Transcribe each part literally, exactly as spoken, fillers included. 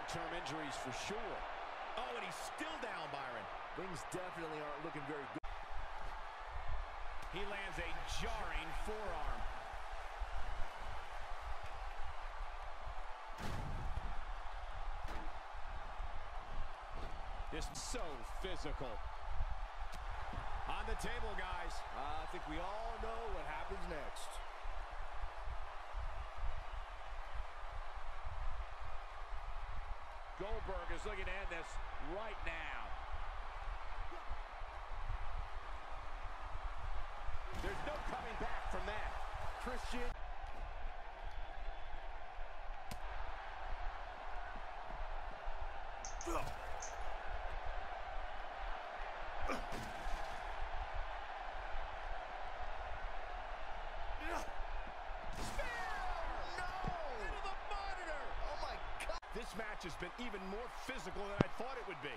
long-term injuries for sure. Oh, and he's still down, Byron. Things definitely aren't looking very good. He lands a jarring forearm. This is so physical. On the table, guys. Uh, I think we all know what happens next. Goldberg is looking to end this right now. There's no coming back from that. Christian. This match has been even more physical than I thought it would be.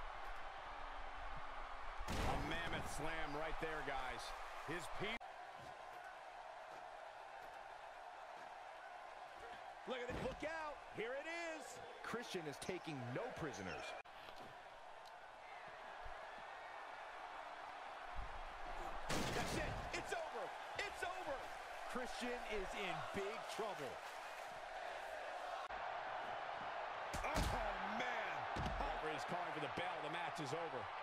A mammoth slam right there, guys. His piece. Look at it. Look out. Here it is. Christian is taking no prisoners. That's it. It's over. It's over. Christian is in big trouble. Oh, man. Referee is calling for the bell. The match is over.